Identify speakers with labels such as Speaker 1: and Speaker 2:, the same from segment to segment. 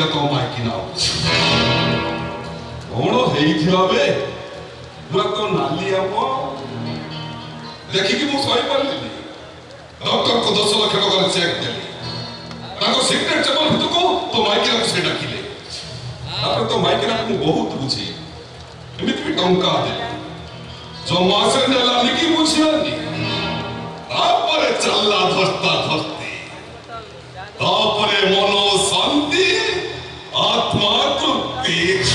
Speaker 1: କହିଲା ତ ମାଇକି ନା କଣ ହେଇଥିଲା ବେ ପୁରା ତ ନାଲି ଆମ ଦେଖିକି ମୁଁ ସହି ପାରିଲିନି ଡକ୍ଟରକୁ 10 ଲକ୍ଷ ଟଙ୍କାର ଚେକ୍ ଦେଲି ତାଙ୍କ ସିକ୍ରେଟ ଚେମ୍ବର ଭିତରକୁ ତ ମାଇକିନାକୁ ସେ ଡାକିଲେ ତାପରେ ତ ମାଇକିନାକୁ ମୁଁ ବହୁତ ବୁଝି ଏମିତି ବି ଟଙ୍କା ଦେଲି ଜମା ସେ ନେଲାନି କି ବୁଝିଲାନି ତାପରେ ଚାଲିଲା ଧସ୍ତା ଧସ୍ତି ତାପରେ ମନ ଶାନ୍ତି आत्मा तृप्ति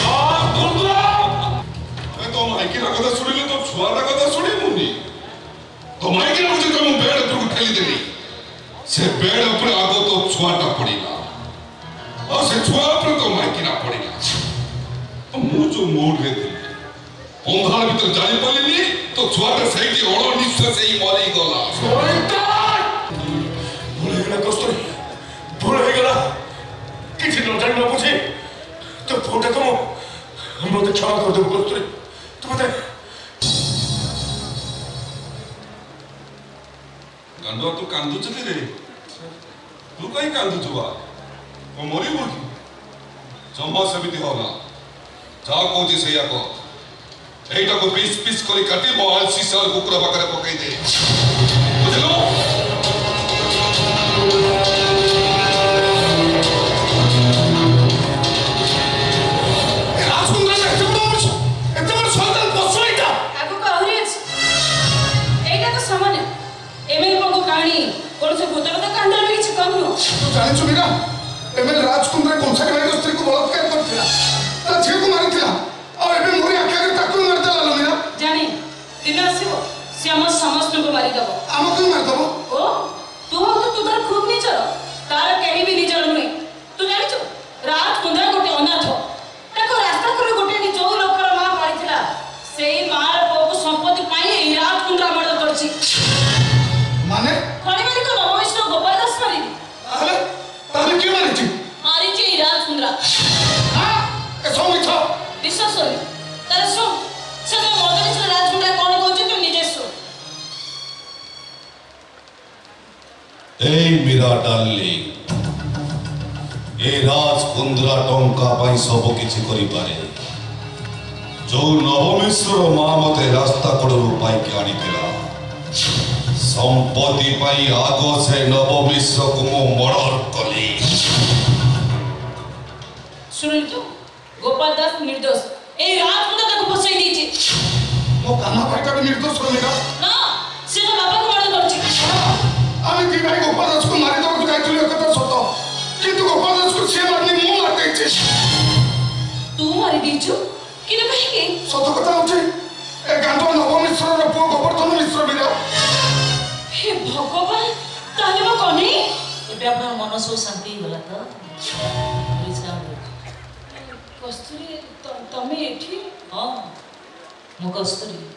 Speaker 1: तो माइकिना कथा सुनिले तो छुआटा कथा सुनी मुनी तो माइकिना मुझे तो बेड पर ठेली देली से बेड ऊपर आगो तो छुआटा पड़ीला और से छुआ पर तो माइकिना पड़ीला तो मु जो मोड़ रे थी अंधार भीतर जानी पड़ीली तो छुआटा सही की ओड़ो निश्चय से ही मरी गला भूले गला कस्तूरी भूले गला किसी न जान न पूछे तो फोटा को हम लोग क्षमा कर दो कस्तूरी तू बता गंडो तू कांदू चली रे तू कहीं कांदू जुआ वो मोरी बोली जम्मा समिति होला जा कोजी से याको एटा को पीस पीस करी काटी मो आलसी साल कुकुरा पाकरे पकाई दे बुझलो
Speaker 2: जानिछु मीरा एमएल राजकुंद्र कोंसारी भाई स्त्री को बलात्कार करथिला ता झियो को मारिथिला आ एबे मोरी आखा के ताकू मार देला मीरा
Speaker 3: जानी दिन आसीबो से हम समस्त को मारि दबो
Speaker 2: हम को मार दबो
Speaker 3: ओ तू हो तो तुदर खूब निचर तार केही भी निचर नुई तू जानिछु राजकुंद्र गोटे अनाथ ताको रास्ता करे गोटे नि जो लोकर मां मारिथिला सेई मार पोको संपत्ति पाई ए राजकुंद्र मर्द करछि
Speaker 2: माने
Speaker 3: खणी माने को नमस्कार गोपाल दास मारि
Speaker 2: अरे ताले के मारिछि
Speaker 3: मारिछि राजकुंद्र
Speaker 2: हां ए सोमिथो
Speaker 3: विश्वास होई तारे सो से मदन से राजकुंद्र कोन कहछि तू निजे सो
Speaker 1: ए मीरा डाली ए राजकुंद्र टंका पाई सब किछि करि पारे जो नवमिश्र मां मते रास्ता कोडरू पाई के आनी थिला संपत्ति पाई आगो से नवमिश्र को मो मर्डर कली
Speaker 3: सुनिल तू गोपाल दास निर्दोष ए राजकुंद्र ताको फसाई दीछि
Speaker 2: मो काना भाईटा भी निर्दोष मीरा
Speaker 3: ना से तो बाबा को मर्डर करछि
Speaker 2: आमी दी भाई गोपाल दास को मारि दो को जाइतुली कथा सत किंतु गोपाल दास को से मारनी मु मार देछि
Speaker 3: तू मारि दीछु किने कहि के
Speaker 2: सत कथा होछि ए गांधो नवमिश्र रो पो गोवर्धन मिश्र मीरा
Speaker 3: हे भगवान ताले म कोनी
Speaker 4: एबे आपन मन सो शांति होला त
Speaker 3: कस्तूरी तमे एठी
Speaker 4: हां मो कस्तूरी